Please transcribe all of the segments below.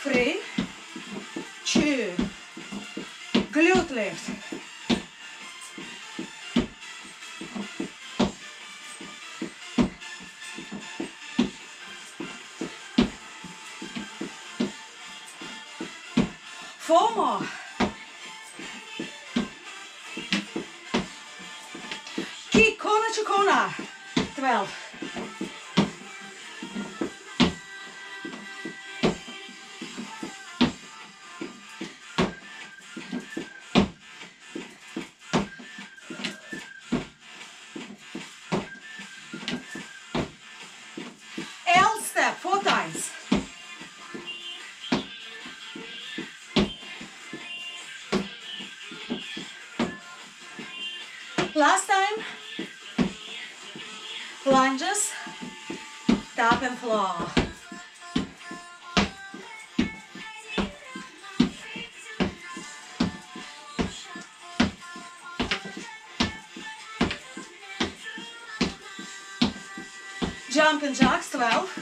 3, 2, glute lift. Four more. Kick corner to corner. 12. L step 4 times. Last time, lunges, tap and floor. Jumping jacks 12.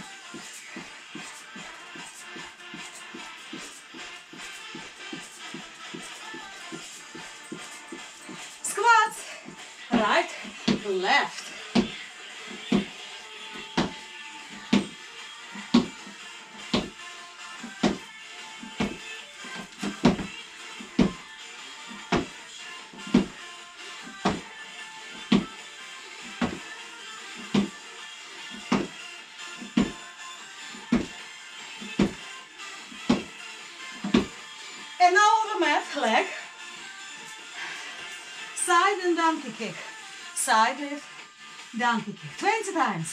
Squats, right, left. And now on the mat, leg, side and donkey kick, side lift, donkey kick, 20 times.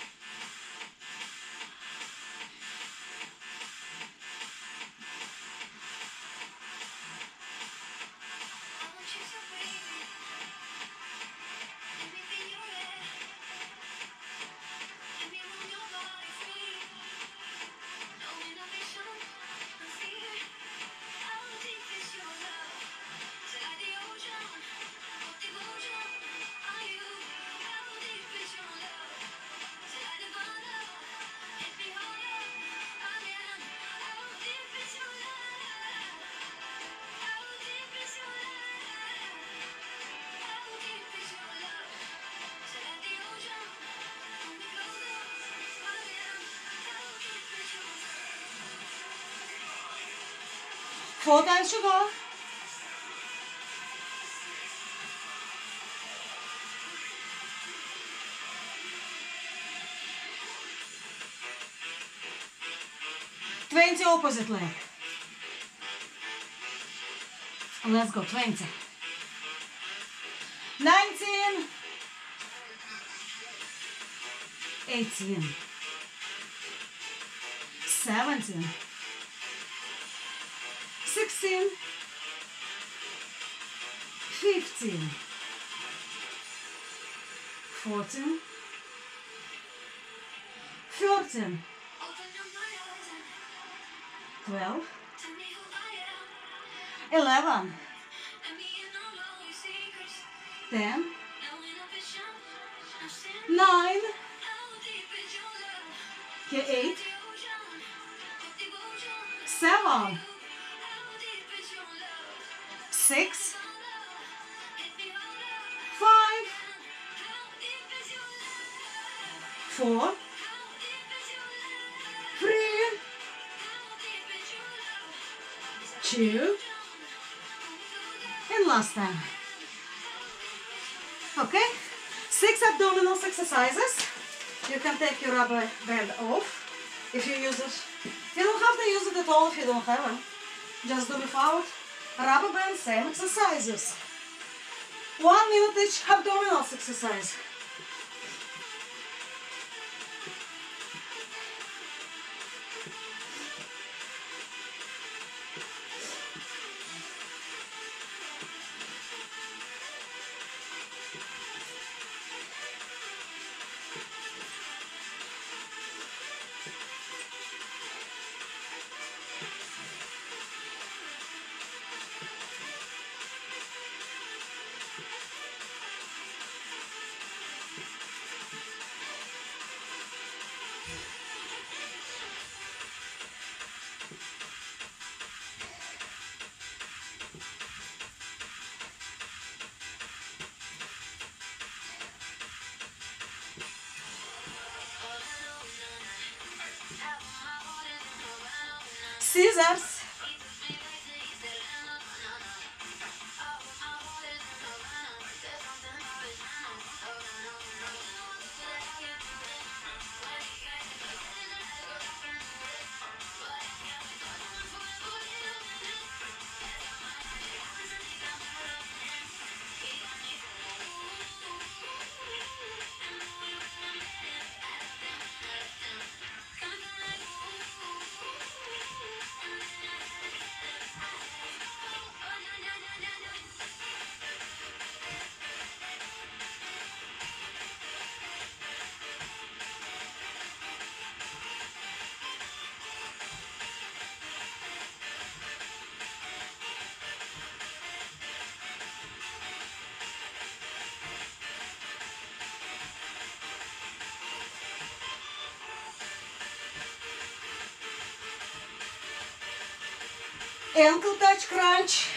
Four times to go. Opposite leg. Let's go, 20. 19. 18. 17. 16. 15. 14. 13. 12, 11, 10, 9, 8, 7, 6, 5, 4, 3, 2, and last time. Okay, 6 abdominal exercises. You can take your rubber band off if you use it. You don't have to use it at all if you don't have it. Just do without rubber band, same exercises. 1 minute each abdominal exercise. Scissors. Ankle touch crunch.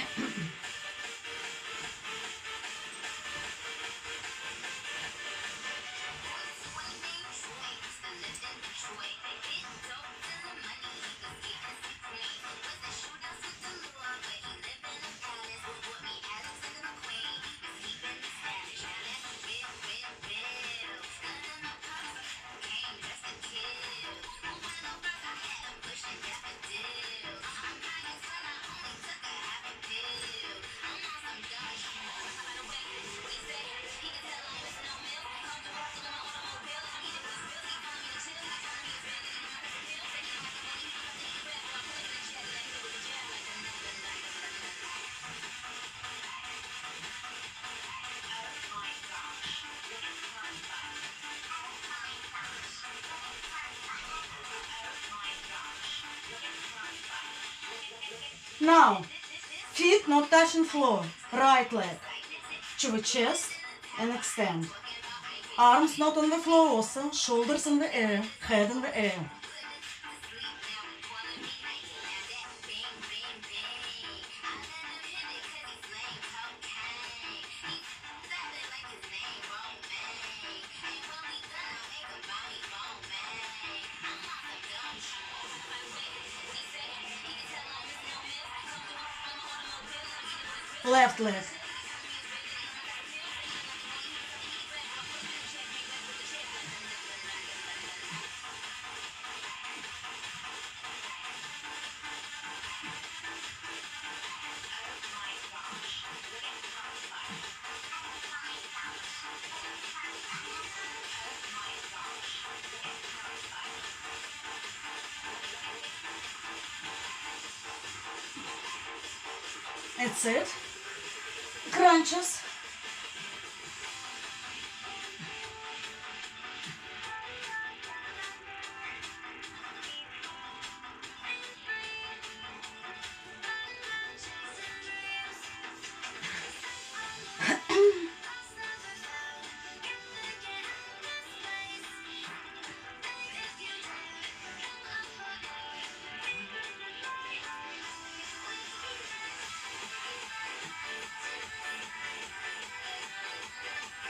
Now, feet not touching floor. Right leg to the chest and extend. Arms not on the floor also. Shoulders in the air. Head in the air. Left leg. That's it. Crunches.